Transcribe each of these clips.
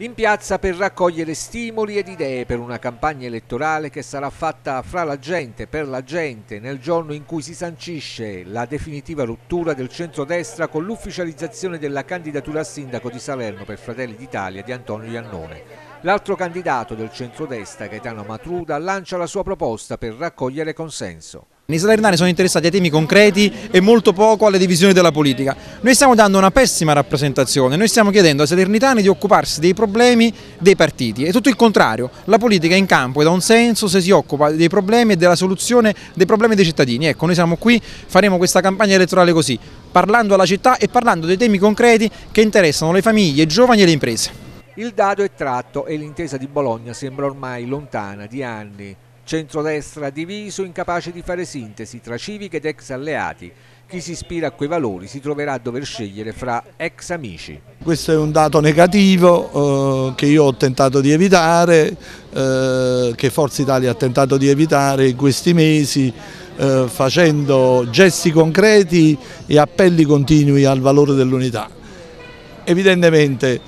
In piazza per raccogliere stimoli ed idee per una campagna elettorale che sarà fatta fra la gente, per la gente, nel giorno in cui si sancisce la definitiva rottura del centrodestra con l'ufficializzazione della candidatura a sindaco di Salerno per Fratelli d'Italia di Antonio Iannone. L'altro candidato del centrodestra, Gaetano Matruda, lancia la sua proposta per raccogliere consenso. I salernitani sono interessati ai temi concreti e molto poco alle divisioni della politica. Noi stiamo dando una pessima rappresentazione, noi stiamo chiedendo ai salernitani di occuparsi dei problemi dei partiti. È tutto il contrario, la politica è in campo e dà un senso se si occupa dei problemi e della soluzione dei problemi dei cittadini. Ecco, noi siamo qui, faremo questa campagna elettorale così, parlando alla città e parlando dei temi concreti che interessano le famiglie, i giovani e le imprese. Il dado è tratto e l'intesa di Bologna sembra ormai lontana di anni. Centrodestra diviso, incapace di fare sintesi tra civica ed ex alleati. Chi si ispira a quei valori si troverà a dover scegliere fra ex amici. Questo è un dato negativo che io ho tentato di evitare, che Forza Italia ha tentato di evitare in questi mesi, facendo gesti concreti e appelli continui al valore dell'unità. Evidentemente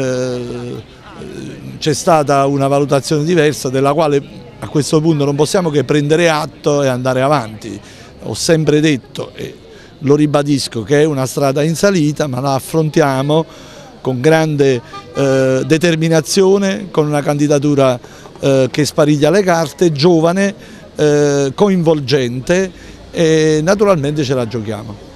c'è stata una valutazione diversa della quale a questo punto non possiamo che prendere atto e andare avanti. Ho sempre detto e lo ribadisco che è una strada in salita, ma la affrontiamo con grande determinazione, con una candidatura che spariglia le carte, giovane, coinvolgente e naturalmente ce la giochiamo.